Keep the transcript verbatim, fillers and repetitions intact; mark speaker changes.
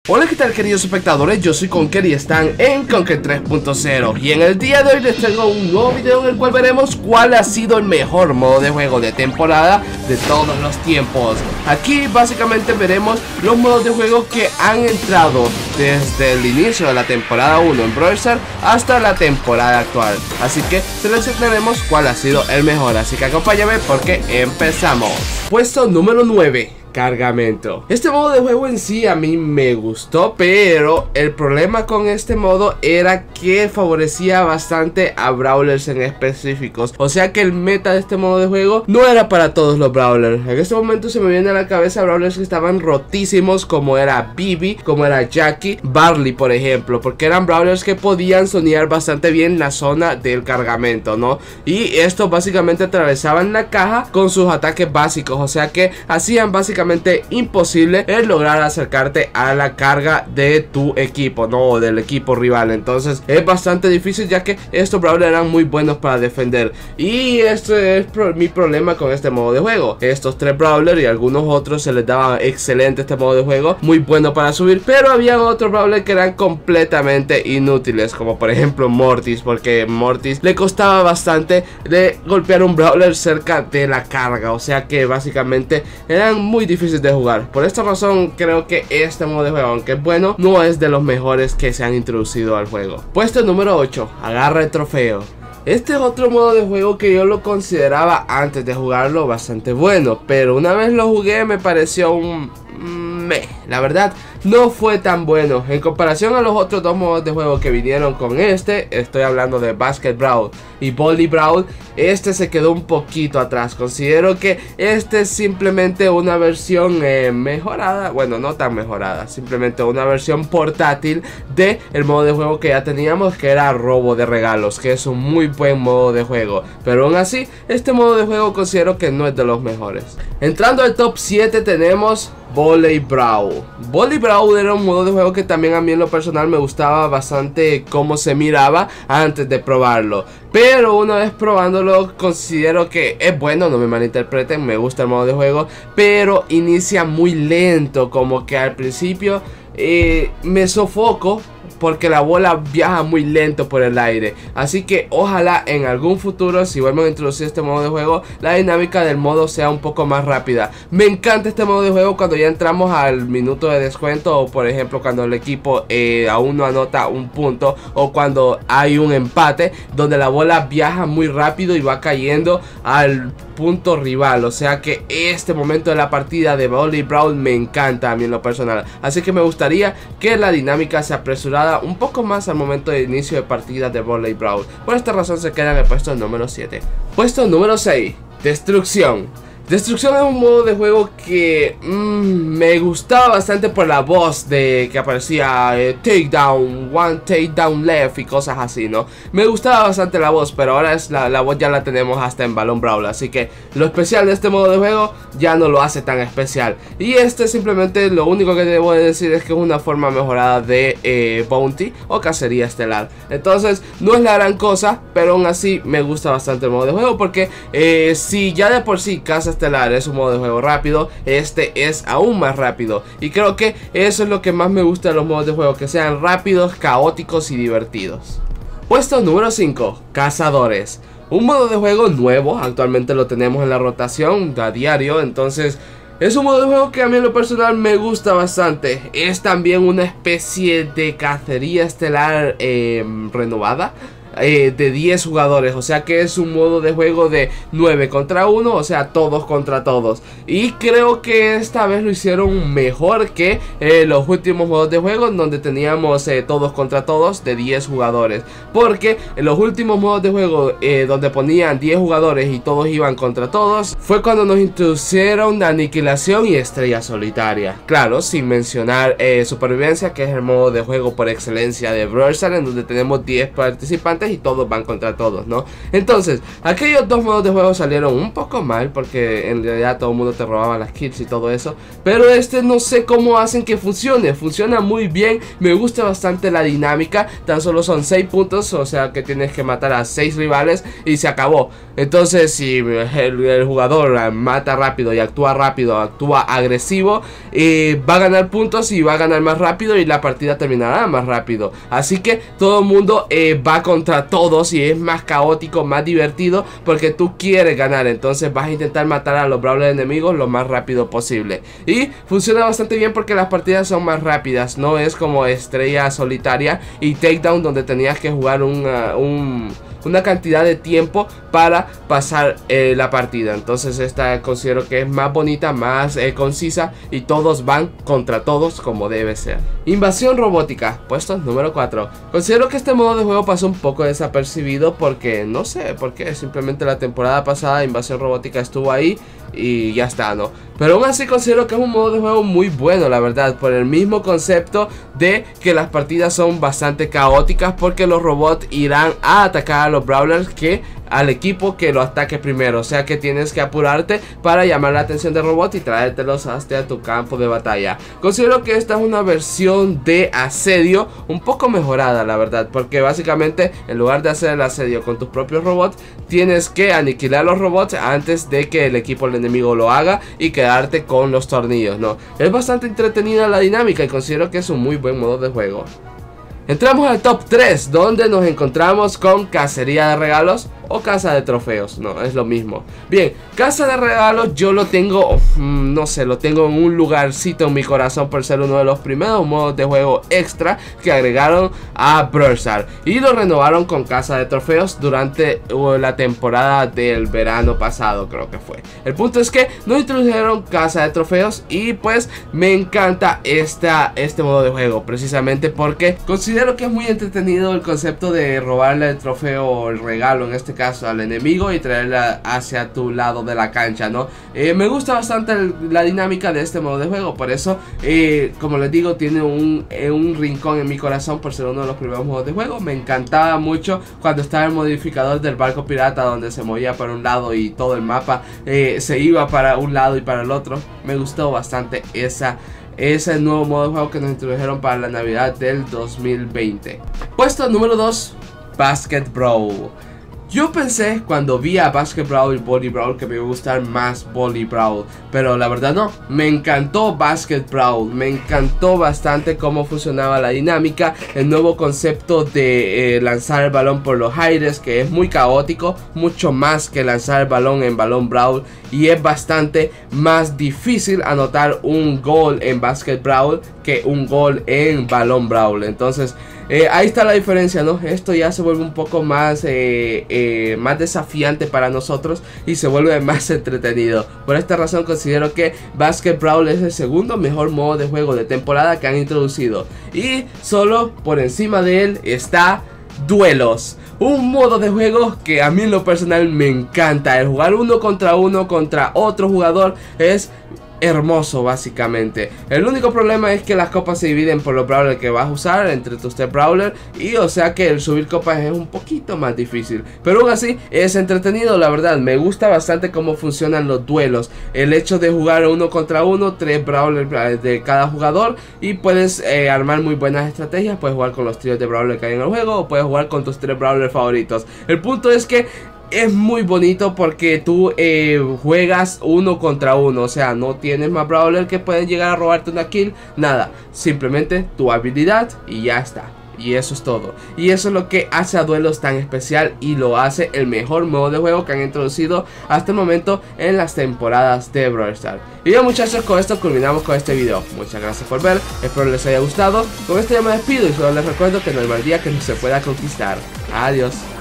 Speaker 1: Hola, ¿qué tal, queridos espectadores? Yo soy Conker y están en Conker tres punto cero. Y en el día de hoy les traigo un nuevo video en el cual veremos cuál ha sido el mejor modo de juego de temporada de todos los tiempos. Aquí básicamente veremos los modos de juego que han entrado desde el inicio de la temporada uno en Brawl Stars hasta la temporada actual. Así que seleccionaremos cuál ha sido el mejor, así que acompáñame porque empezamos. Puesto número nueve. Cargamento. Este modo de juego en sí a mí me gustó, pero el problema con este modo era que favorecía bastante a brawlers en específicos. O sea que el meta de este modo de juego no era para todos los brawlers. En este momento se me viene a la cabeza brawlers que estaban rotísimos, como era Bibi, como era Jackie, Barley por ejemplo, porque eran brawlers que podían sonear bastante bien la zona del cargamento, ¿no? Y estos básicamente atravesaban la caja con sus ataques básicos, o sea que hacían básicamente imposible el lograr acercarte a la carga de tu equipo, no, o del equipo rival. Entonces es bastante difícil, ya que estos brawlers eran muy buenos para defender. Y este es pro mi problema con este modo de juego. Estos tres brawlers y algunos otros se les daba excelente este modo de juego, muy bueno para subir, pero había otros brawlers que eran completamente inútiles, como por ejemplo Mortis, porque Mortis le costaba bastante de golpear un brawler cerca de la carga, o sea que básicamente eran muy difícil de jugar. Por esta razón creo que este modo de juego, aunque es bueno, no es de los mejores que se han introducido al juego. Puesto número ocho. Agarra el trofeo. Este es otro modo de juego que yo lo consideraba antes de jugarlo bastante bueno, pero una vez lo jugué me pareció un... meh, la verdad no fue tan bueno en comparación a los otros dos modos de juego que vinieron con este. Estoy hablando de Basket Brawl y Volley Brawl. Este se quedó un poquito atrás. Considero que este es simplemente una versión eh, mejorada, bueno, no tan mejorada, simplemente una versión portátil de el modo de juego que ya teníamos, que era robo de regalos, que es un muy buen modo de juego, pero aún así este modo de juego considero que no es de los mejores. Entrando al top siete tenemos Volley Brawl. Volley Brawl era un modo de juego que también a mí en lo personal me gustaba bastante cómo se miraba antes de probarlo, pero una vez probándolo considero que es bueno, no me malinterpreten, me gusta el modo de juego, pero inicia muy lento, como que al principio eh, me sofoco porque la bola viaja muy lento por el aire. Así que ojalá en algún futuro, si vuelven a introducir este modo de juego, la dinámica del modo sea un poco más rápida. Me encanta este modo de juego cuando ya entramos al minuto de descuento, o por ejemplo cuando el equipo eh, aún no anota un punto, o cuando hay un empate donde la bola viaja muy rápido y va cayendo al punto rival. O sea que este momento de la partida de Volley Brawl me encanta a mí en lo personal. Así que me gustaría que la dinámica se apresurara un poco más al momento de inicio de partida de Volley Brawl. Por esta razón se queda en el puesto número siete. Puesto número seis. Destrucción. Destrucción es un modo de juego que mmm, me gustaba bastante por la voz de que aparecía eh, Takedown, One Takedown Left y cosas así, ¿no? Me gustaba bastante la voz, pero ahora es la, la voz ya la tenemos hasta en Balloon Brawl, así que lo especial de este modo de juego ya no lo hace tan especial. Y este simplemente lo único que debo de decir es que es una forma mejorada de eh, Bounty o cacería estelar. Entonces no es la gran cosa, pero aún así me gusta bastante el modo de juego, porque eh, si ya de por sí caza estelar es un modo de juego rápido, este es aún más rápido, y creo que eso es lo que más me gusta de los modos de juego, que sean rápidos, caóticos y divertidos. Puesto número cinco. Cazadores. Un modo de juego nuevo, actualmente lo tenemos en la rotación a diario, entonces es un modo de juego que a mí en lo personal me gusta bastante. Es también una especie de cacería estelar eh, renovada. Eh, de diez jugadores, o sea que es un modo de juego de nueve contra uno, o sea todos contra todos, y creo que esta vez lo hicieron mejor que eh, los últimos modos de juego donde teníamos eh, todos contra todos de diez jugadores, porque en los últimos modos de juego eh, donde ponían diez jugadores y todos iban contra todos fue cuando nos introdujeron aniquilación y estrella solitaria, claro, sin mencionar eh, supervivencia, que es el modo de juego por excelencia de Brawl Stars, en donde tenemos diez participantes rivales y todos van contra todos, ¿no? Entonces, aquellos dos modos de juego salieron un poco mal porque en realidad todo el mundo te robaba las kills y todo eso, pero este no sé cómo hacen que funcione. Funciona muy bien, me gusta bastante la dinámica. Tan solo son seis puntos, o sea que tienes que matar a seis rivales y se acabó. Entonces si el, el jugador mata rápido y actúa rápido, actúa agresivo, eh, va a ganar puntos y va a ganar más rápido y la partida terminará más rápido. Así que todo el mundo eh, va contra todos y es más caótico, más divertido porque tú quieres ganar. Entonces vas a intentar matar a los brawlers enemigos lo más rápido posible. Y funciona bastante bien porque las partidas son más rápidas, no es como Estrella Solitaria y Takedown donde tenías que jugar un, uh, un, una cantidad de tiempo para pasar eh, la partida. Entonces esta considero que es más bonita, más eh, concisa y todos van contra todos como debe ser. Invasión robótica, puesto número cuatro. Considero que este modo de juego pasó un poco desapercibido porque no sé por qué, simplemente la temporada pasada Invasión robótica estuvo ahí y ya está, ¿no? Pero aún así considero que es un modo de juego muy bueno, la verdad, por el mismo concepto de que las partidas son bastante caóticas porque los robots irán a atacar a los brawlers que al equipo que lo ataque primero. O sea que tienes que apurarte para llamar la atención del robot y traértelos hasta tu campo de batalla. Considero que esta es una versión de asedio un poco mejorada, la verdad, porque básicamente en lugar de hacer el asedio con tus propios robots, tienes que aniquilar los robots antes de que el equipo el enemigo lo haga y quedarte con los tornillos, ¿no? Es bastante entretenida la dinámica y considero que es un muy buen modo de juego. Entramos al top tres, donde nos encontramos con Cacería de Regalos o Casa de Trofeos, no, es lo mismo. Bien, Casa de Regalos yo lo tengo, mmm, no sé, lo tengo en un lugarcito en mi corazón por ser uno de los primeros modos de juego extra que agregaron a Brawl Stars. Y lo renovaron con Casa de Trofeos durante uh, la temporada del verano pasado, creo que fue. El punto es que nos introdujeron Casa de Trofeos y pues me encanta esta, este modo de juego, precisamente porque considero que es muy entretenido el concepto de robarle el trofeo o el regalo en este caso al enemigo y traerla hacia tu lado de la cancha, ¿no? Eh, me gusta bastante el, la dinámica de este modo de juego, por eso, eh, como les digo, tiene un, eh, un rincón en mi corazón por ser uno de los primeros modos de juego. Me encantaba mucho cuando estaba el modificador del barco pirata donde se movía para un lado y todo el mapa eh, se iba para un lado y para el otro. Me gustó bastante esa ese nuevo modo de juego que nos introdujeron para la Navidad del dos mil veinte. Puesto número dos, Basket Brawl. Yo pensé cuando vi a Basket Brawl y Volley Brawl que me iba a gustar más Volley Brawl, pero la verdad no, me encantó Basket Brawl, me encantó bastante cómo funcionaba la dinámica, el nuevo concepto de eh, lanzar el balón por los aires, que es muy caótico, mucho más que lanzar el balón en Balón Brawl, y es bastante más difícil anotar un gol en Basket Brawl que un gol en Balón Brawl. Entonces eh, ahí está la diferencia, ¿no? Esto ya se vuelve un poco más eh, eh, más desafiante para nosotros y se vuelve más entretenido. Por esta razón considero que Basket Brawl es el segundo mejor modo de juego de temporada que han introducido, y solo por encima de él está Duelos, un modo de juego que a mí en lo personal me encanta. El jugar uno contra uno contra otro jugador es hermoso básicamente. El único problema es que las copas se dividen por los brawlers que vas a usar entre tus tres brawlers, y o sea que el subir copas es un poquito más difícil, pero aún así es entretenido, la verdad. Me gusta bastante cómo funcionan los duelos, el hecho de jugar uno contra uno, tres brawlers de cada jugador, y puedes eh, armar muy buenas estrategias. Puedes jugar con los tríos de brawlers que hay en el juego, o puedes jugar con tus tres brawlers favoritos. El punto es que es muy bonito porque tú eh, juegas uno contra uno, o sea, no tienes más brawler que pueden llegar a robarte una kill, nada, simplemente tu habilidad y ya está. Y eso es todo. Y eso es lo que hace a Duelos tan especial y lo hace el mejor modo de juego que han introducido hasta el momento en las temporadas de Brawl Stars. Y bien, muchachos, con esto culminamos con este video. Muchas gracias por ver, espero les haya gustado. Con esto ya me despido y solo les recuerdo que no hay mal día que no se pueda conquistar. Adiós.